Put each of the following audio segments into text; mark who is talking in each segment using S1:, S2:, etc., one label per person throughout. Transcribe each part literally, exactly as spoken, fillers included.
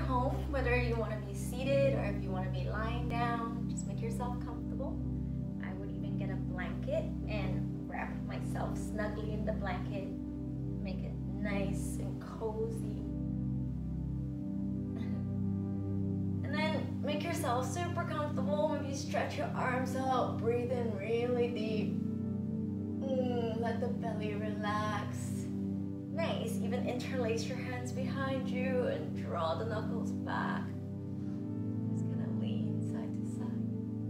S1: home, whether you want to be seated or if you want to be lying down, just make yourself comfortable. I would even get a blanket and wrap myself snugly in the blanket, make it nice and cozy. And then make yourself super comfortable. Maybe stretch your arms out, breathe in really deep. Mm, let the belly relax. Nice, even interlace your hands behind you and draw the knuckles back. Just gonna lean side to side.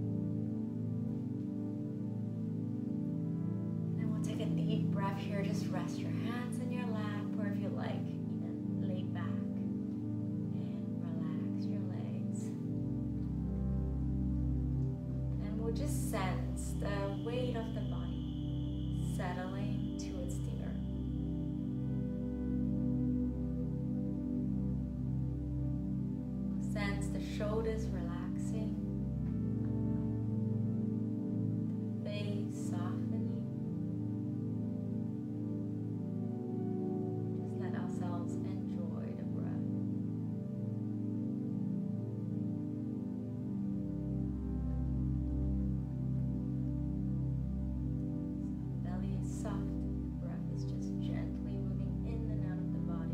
S1: And then we'll take a deep breath here. Just rest your hands in your lap, or if you like, even lay back and relax your legs. And we'll just sense the weight of the body settling towards the earth. Sense the shoulders relaxing, the face softening. Just let ourselves enjoy the breath. So belly is soft, the breath is just gently moving in and out of the body.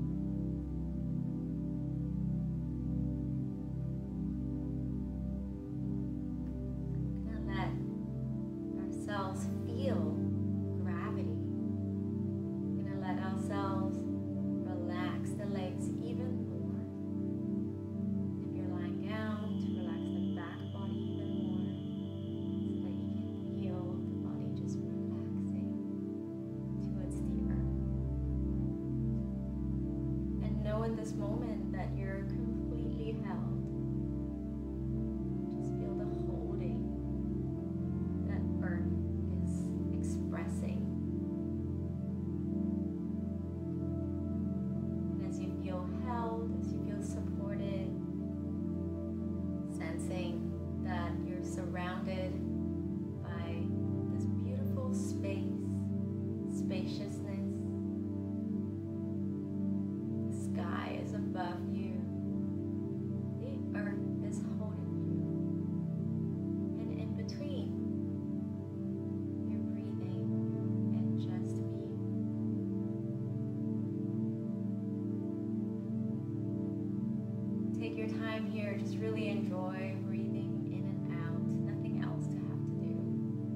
S1: Ourselves feel gravity. We're gonna let ourselves relax the legs even more. If you're lying down, to relax the back body even more, so that you can feel the body just relaxing towards the earth. And know in this moment that you're completely held. Just feel the holding that earth is expressing. And as you feel held, as you feel supported, sensing that you're surrounded by this beautiful space, spaciousness. The sky is above you. The earth is holding you. And in between, take your time here, just really enjoy breathing in and out, nothing else to have to do.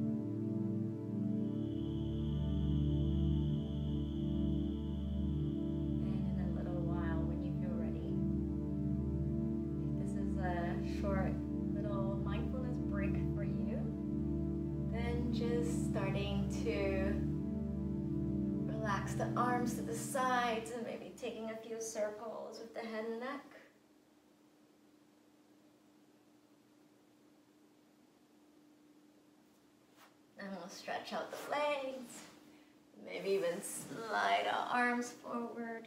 S1: And in a little while, when you feel ready, if this is a short little mindfulness break for you, then just starting to relax the arms to the sides and maybe taking a few circles with the head and neck. Then we'll stretch out the legs, maybe even slide our arms forward.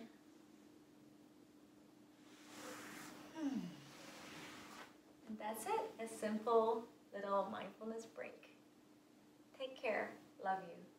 S1: Hmm. And that's it, a simple little mindfulness break. Take care, love you.